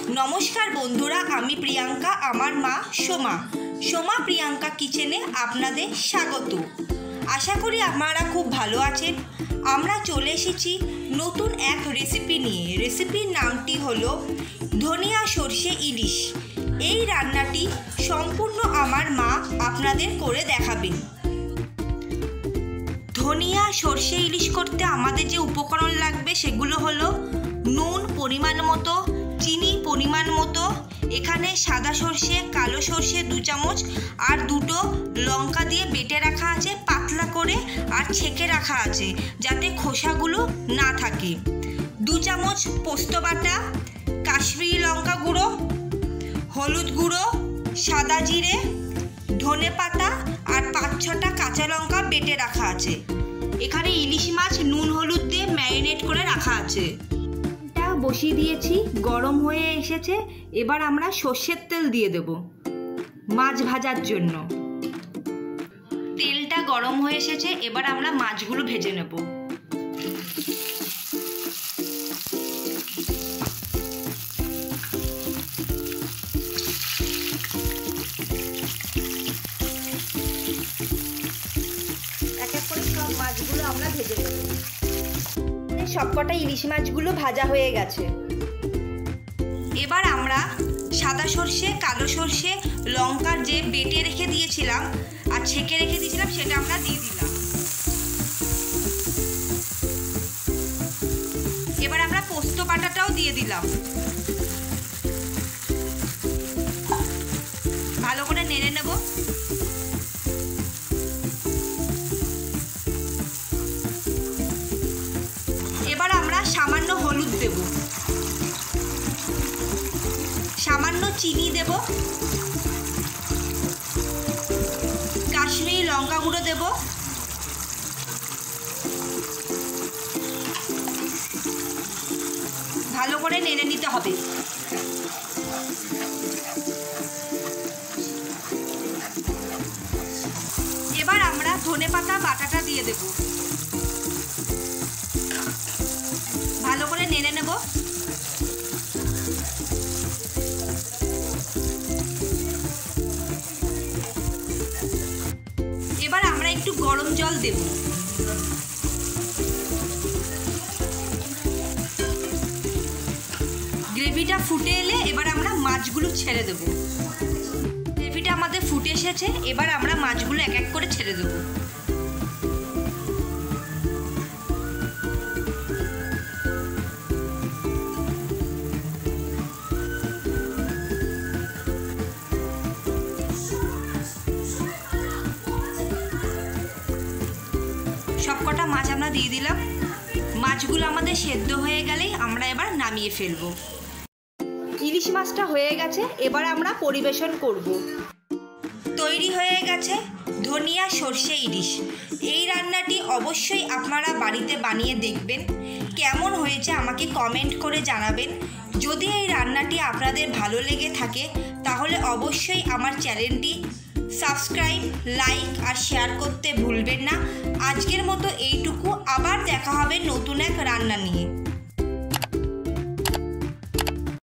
নমস্কার বন্ধুরা, আমি প্রিয়াঙ্কা, আমার মা সোমা। সোমা প্রিয়াঙ্কা কিচেনে আপনাদের স্বাগত। আশা করি আপনারা খুব ভালো আছেন। আমরা চলে এসেছি নতুন এক রেসিপি নিয়ে। রেসিপির নামটি হলো ধনিয়া সর্ষে ইলিশ। এই রান্নাটি সম্পূর্ণ আমার মা আপনাদের করে দেখাবেন। ধনিয়া সর্ষে ইলিশ করতে আমাদের যে উপকরণ লাগবে সেগুলো হলো নুন পরিমাণ মতো, চিনি পরিমাণ মতো, এখানে সাদা সর্ষে কালো সর্ষে 2 চামচ আর 2টো লঙ্কা দিয়ে বেটে রাখা আছে পাতলা করে, আর ছেঁকে রাখা আছে যাতে খোসাগুলো না থাকে। 2 চামচ পোস্ত বাটা, কাশ্মীরি লঙ্কা গুঁড়ো, হলুদ গুঁড়ো, সাদা জিরে, ধনে পাতা আর 5-6টা কাঁচা লঙ্কা বেটে রাখা আছে। এখানে ইলিশ মাছ নুন হলুদ দিয়ে ম্যারিনেট করে রাখা আছে। বসিয়ে দিয়েছি, গরম হয়ে এসেছে। এবার আমরা সর্ষের তেল দিয়ে দেব মাছ ভাজার জন্য। তেলটা গরম হয়ে এসেছে, এবার আমরা মাছগুলো ভেজে নেব। এক এক করে সব মাছগুলো আমরা ভেজে নেব। সবকটা ইলিশ মাছগুলো ভাজা হয়ে গেছে। এবার আমরা সাদা সর্ষে কালো সর্ষে লঙ্কার যে বেটে রেখে দিয়েছিলাম আর ছেঁকে রেখে দিয়েছিলাম সেটা আমরা দিয়ে দিলাম। এবার আমরা পোস্ত বাটাটাও দিয়ে দিলাম। ভালো করে নেড়ে নেব। এবার আমরা সামান্য হলুদ দেব, সামান্য চিনি দেব, কাশ্মীরি লঙ্কা গুঁড়ো দেব, ভালো করে নেড়ে নিতে হবে। এবার আমরা ধনেপাতা বাটাটা দিয়ে দেব, ভালো করে নেড়ে নেব। এবার আমরা একটু গরম জল দেব। গ্রেভিটা ফুটে এলে এবার আমরা মাছগুলো ছেড়ে দেব। গ্রেভিটা আমাদের ফুটে এসেছে, এবার আমরা মাছগুলো এক এক করে ছেড়ে দেব। সবকটা মাছ আমরা দিয়ে দিলাম। মাছগুলো আমাদের সেদ্ধ হয়ে গেলেই আমরা এবার নামিয়ে ফেলবো। ইলিশ মাছটা হয়ে গেছে, এবার আমরা পরিবেশন করব। তৈরি হয়ে গেছে ধনিয়া সর্ষে ইলিশ। এই রান্নাটি অবশ্যই আপনারা বাড়িতে বানিয়ে দেখবেন। কেমন হয়েছে আমাকে কমেন্ট করে জানাবেন। যদি এই রান্নাটি আপনাদের ভালো লেগে থাকে তাহলে অবশ্যই আমার চ্যানেলটি সাবস্ক্রাইব, লাইক আর শেয়ার করতে ভুলবেন না। আজকের মতো এইটুকু, আবার দেখা হবে নতুন এক রান্না নিয়ে।